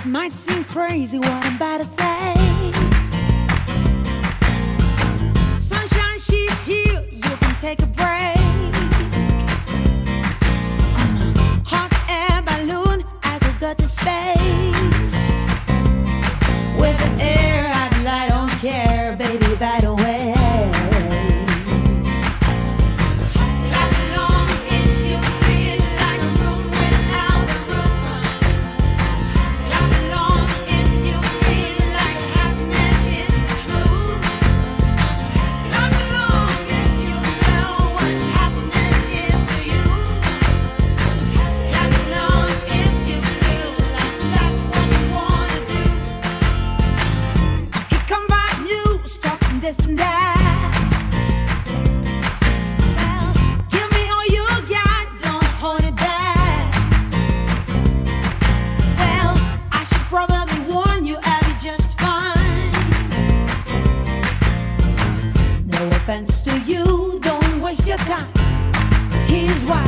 Might seem crazy what I'm about to say. Sunshine, she's here, you can take a break. On a hot air balloon, I could go to space. With the air, I don't care, baby, by the way. This and that. Well, give me all you got, don't hold it back. Well, I should probably warn you, I'll be just fine. No offense to you, don't waste your time. Here's why.